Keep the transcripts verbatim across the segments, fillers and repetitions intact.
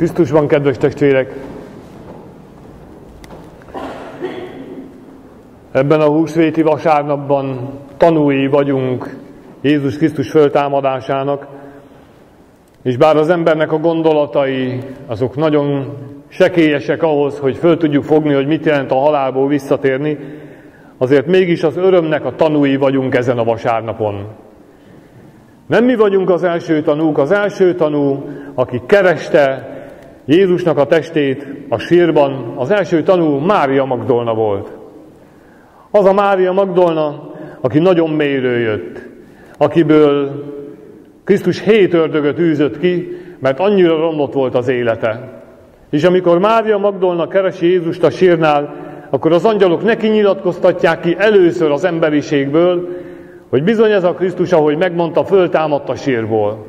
Krisztusban, kedves testvérek! Ebben a húsvéti vasárnapban tanúi vagyunk Jézus Krisztus föltámadásának, és bár az embernek a gondolatai azok nagyon sekélyesek ahhoz, hogy föl tudjuk fogni, hogy mit jelent a halálból visszatérni, azért mégis az örömnek a tanúi vagyunk ezen a vasárnapon. Nem mi vagyunk az első tanúk, az első tanú, aki kereste Jézusnak a testét a sírban, az első tanú Mária Magdolna volt. Az a Mária Magdolna, aki nagyon mélyről jött, akiből Krisztus hét ördögöt űzött ki, mert annyira romlott volt az élete. És amikor Mária Magdolna keresi Jézust a sírnál, akkor az angyalok neki nyilatkoztatják ki először az emberiségből, hogy bizony ez a Krisztus, ahogy megmondta, föltámadt a sírból.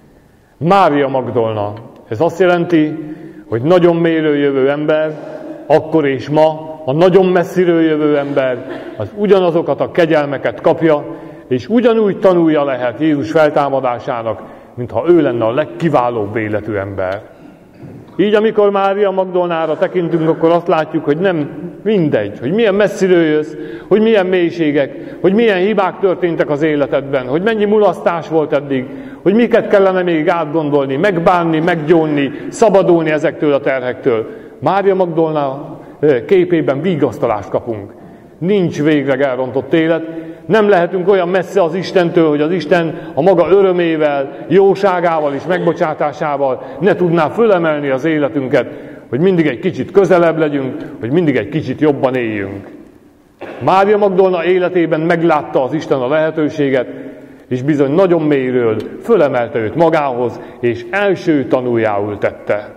Mária Magdolna. Ez azt jelenti, hogy nagyon mélyről jövő ember, akkor és ma, a nagyon messziről jövő ember, az ugyanazokat a kegyelmeket kapja, és ugyanúgy tanulja lehet Jézus feltámadásának, mintha ő lenne a legkiválóbb életű ember. Így, amikor Mária Magdolnára tekintünk, akkor azt látjuk, hogy nem mindegy, hogy milyen messziről jössz, hogy milyen mélységek, hogy milyen hibák történtek az életedben, hogy mennyi mulasztás volt eddig, hogy miket kellene még átgondolni, megbánni, meggyónni, szabadulni ezektől a terhektől. Mária Magdolna képében vigasztalást kapunk. Nincs végleg elrontott élet, nem lehetünk olyan messze az Istentől, hogy az Isten a maga örömével, jóságával és megbocsátásával ne tudná fölemelni az életünket, hogy mindig egy kicsit közelebb legyünk, hogy mindig egy kicsit jobban éljünk. Mária Magdolna életében meglátta az Isten a lehetőséget, és bizony nagyon mélyről fölemelte őt magához, és első tanújául tette.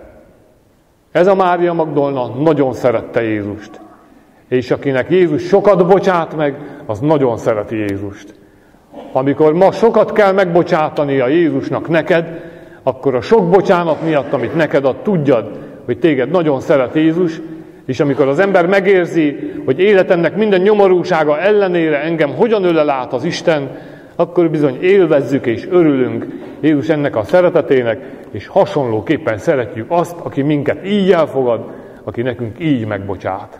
Ez a Mária Magdolna nagyon szerette Jézust. És akinek Jézus sokat bocsát meg, az nagyon szereti Jézust. Amikor ma sokat kell megbocsátani a Jézusnak neked, akkor a sok bocsánat miatt, amit neked ad, tudjad, hogy téged nagyon szeret Jézus, és amikor az ember megérzi, hogy életemnek minden nyomorúsága ellenére engem hogyan ölel át az Isten, akkor bizony élvezzük és örülünk Jézus ennek a szeretetének, és hasonlóképpen szeretjük azt, aki minket így elfogad, aki nekünk így megbocsát.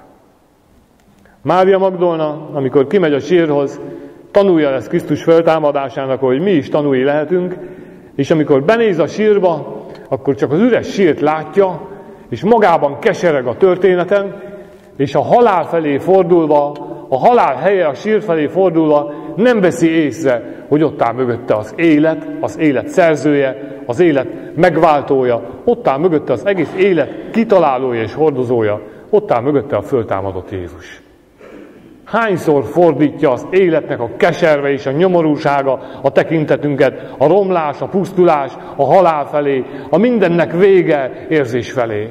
Mária Magdolna, amikor kimegy a sírhoz, tanulja lesz Krisztus föltámadásának, hogy mi is tanúi lehetünk, és amikor benéz a sírba, akkor csak az üres sírt látja, és magában kesereg a történeten, és a halál felé fordulva, a halál helye a sír felé fordulva nem veszi észre, hogy ott áll mögötte az élet, az élet szerzője, az élet megváltója, ott áll mögötte az egész élet kitalálója és hordozója, ott áll mögötte a föltámadott Jézus. Hányszor fordítja az életnek a keserve és a nyomorúsága a tekintetünket, a romlás, a pusztulás, a halál felé, a mindennek vége érzés felé.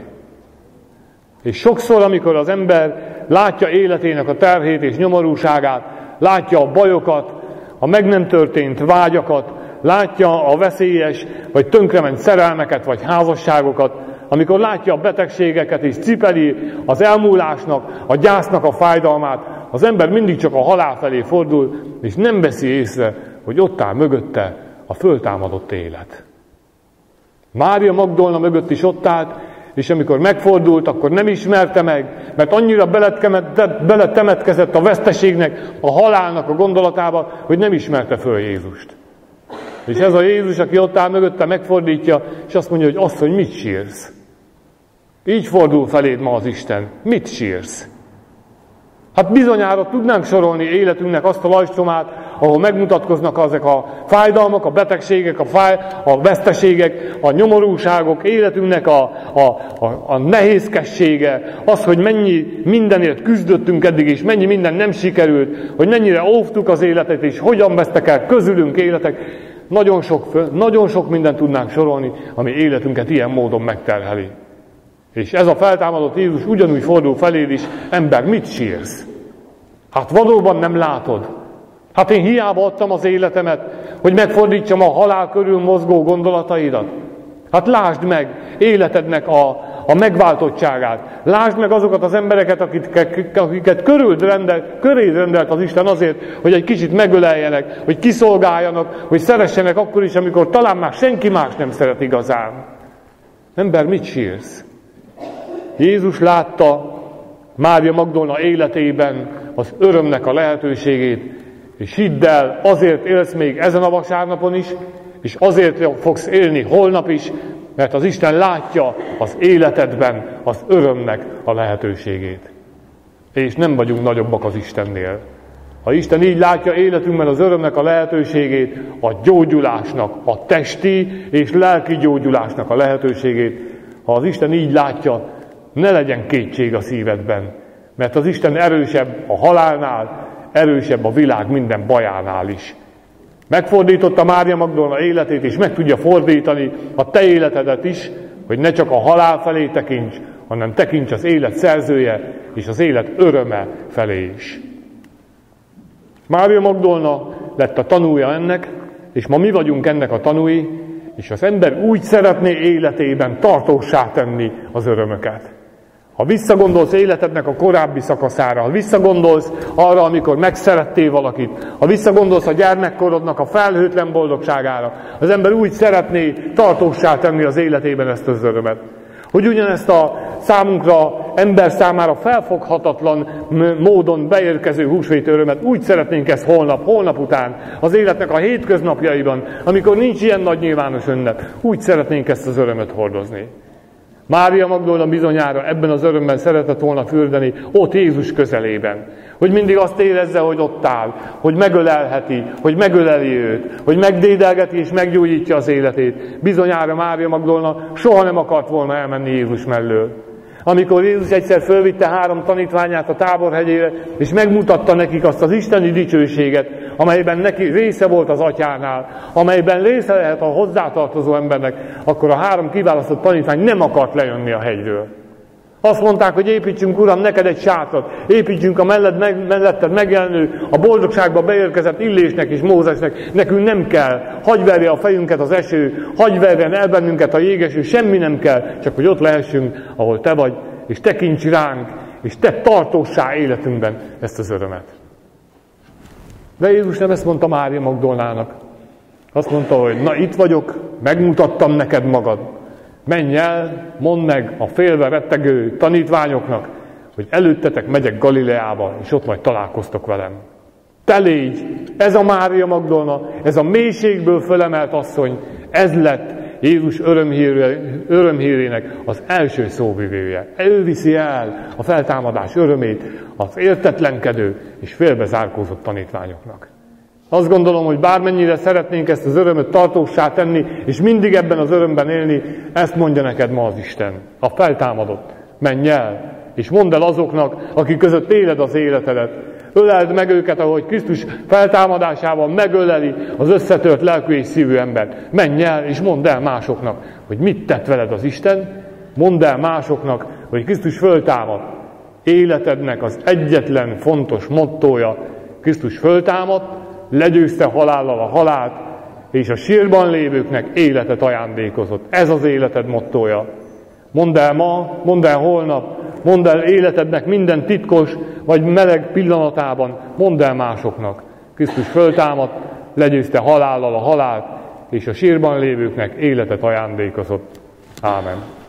És sokszor, amikor az ember látja életének a terhét és nyomorúságát, látja a bajokat, a meg nem történt vágyakat, látja a veszélyes vagy tönkrement szerelmeket vagy házasságokat, amikor látja a betegségeket és cipeli az elmúlásnak, a gyásznak a fájdalmát, az ember mindig csak a halál felé fordul, és nem veszi észre, hogy ott áll mögötte a föltámadott élet. Mária Magdolna mögött is ott állt, és amikor megfordult, akkor nem ismerte meg, mert annyira beletemetkezett a veszteségnek, a halálnak a gondolatába, hogy nem ismerte föl Jézust. És ez a Jézus, aki ott áll mögötte, megfordítja, és azt mondja, hogy asszony, mit sírsz? Így fordul feléd ma az Isten. Mit sírsz? Hát bizonyára tudnánk sorolni életünknek azt a lajstromát, ahol megmutatkoznak ezek a fájdalmak, a betegségek, a, fáj, a veszteségek, a nyomorúságok, életünknek a, a, a, a nehézkessége, az, hogy mennyi mindenért küzdöttünk eddig, és mennyi minden nem sikerült, hogy mennyire óvtuk az életet, és hogyan vesztek el közülünk életek. Nagyon sok, nagyon sok mindent tudnánk sorolni, ami életünket ilyen módon megterheli. És ez a feltámadott Jézus ugyanúgy fordul feléd is, ember, mit sírsz? Hát valóban nem látod. Hát én hiába adtam az életemet, hogy megfordítsam a halál körül mozgó gondolataidat. Hát lásd meg életednek a, a megváltottságát. Lásd meg azokat az embereket, akiket, akiket körül rendelt, köréd rendelt az Isten azért, hogy egy kicsit megöleljenek, hogy kiszolgáljanak, hogy szeressenek akkor is, amikor talán már senki más nem szeret igazán. Ember, mit sírsz? Jézus látta Mária Magdolna életében az örömnek a lehetőségét, és hidd el, azért élsz még ezen a vasárnapon is, és azért fogsz élni holnap is, mert az Isten látja az életedben az örömnek a lehetőségét. És nem vagyunk nagyobbak az Istennél. Ha Isten így látja életünkben az örömnek a lehetőségét, a gyógyulásnak, a testi és lelki gyógyulásnak a lehetőségét, ha az Isten így látja, ne legyen kétség a szívedben, mert az Isten erősebb a halálnál, erősebb a világ minden bajánál is. Megfordította Mária Magdolna életét, és meg tudja fordítani a te életedet is, hogy ne csak a halál felé tekints, hanem tekints az élet szerzője és az élet öröme felé is. Mária Magdolna lett a tanúja ennek, és ma mi vagyunk ennek a tanúi, és az ember úgy szeretné életében tartóssá tenni az örömöket. Ha visszagondolsz életednek a korábbi szakaszára, ha visszagondolsz arra, amikor megszerettél valakit, ha visszagondolsz a gyermekkorodnak a felhőtlen boldogságára, az ember úgy szeretné tartóssá tenni az életében ezt az örömet. Hogy ugyanezt a számunkra, ember számára felfoghatatlan módon beérkező húsvét örömet úgy szeretnénk ezt holnap, holnap után, az életnek a hétköznapjaiban, amikor nincs ilyen nagy nyilvános ünnep, úgy szeretnénk ezt az örömet hordozni. Mária Magdolna bizonyára ebben az örömben szeretett volna fürdeni, ott Jézus közelében. Hogy mindig azt érezze, hogy ott áll, hogy megölelheti, hogy megöleli őt, hogy megdédelgeti és meggyógyítja az életét. Bizonyára Mária Magdolna soha nem akart volna elmenni Jézus mellől. Amikor Jézus egyszer fölvitte három tanítványát a Táborhegyére, és megmutatta nekik azt az isteni dicsőséget, amelyben neki része volt az atyánál, amelyben része lehet a hozzátartozó embernek, akkor a három kiválasztott tanítvány nem akart lejönni a hegyről. Azt mondták, hogy építsünk, Uram, neked egy sátrat, építsünk a mellett, meg, melletted megjelenő, a boldogságba beérkezett Illésnek és Mózesnek, nekünk nem kell, hagyj verje a fejünket az eső, hagyj verjen el bennünket a jégeső, semmi nem kell, csak hogy ott lehessünk, ahol te vagy, és tekints ránk, és te tartóssá életünkben ezt az örömet. De Jézus nem ezt mondta Mária Magdolnának. Azt mondta, hogy na itt vagyok, megmutattam neked magad. Menj el, mondd meg a félve rettegő tanítványoknak, hogy előttetek megyek Galileába, és ott majd találkoztok velem. Te légy, ez a Mária Magdolna, ez a mélységből fölemelt asszony, ez lett Jézus örömhírének az első szóvivője. Ő viszi el a feltámadás örömét az értetlenkedő és félbezárkózott tanítványoknak. Azt gondolom, hogy bármennyire szeretnénk ezt az örömöt tartóssá tenni, és mindig ebben az örömben élni, ezt mondja neked ma az Isten, a feltámadott. Menj el, és mondd el azoknak, akik között éled az életedet. Öleld meg őket, ahogy Krisztus feltámadásával megöleli az összetört lelkű és szívű embert. Menj el, és mondd el másoknak, hogy mit tett veled az Isten. Mondd el másoknak, hogy Krisztus föltámad. Életednek az egyetlen fontos mottója, Krisztus föltámad, legyőzte halállal a halált, és a sírban lévőknek életet ajándékozott. Ez az életed mottója. Mondd el ma, mondd el holnap, mondd el életednek minden titkos vagy meleg pillanatában, mondd el másoknak. Krisztus föltámadt, legyőzte halállal a halált, és a sírban lévőknek életet ajándékozott. Ámen.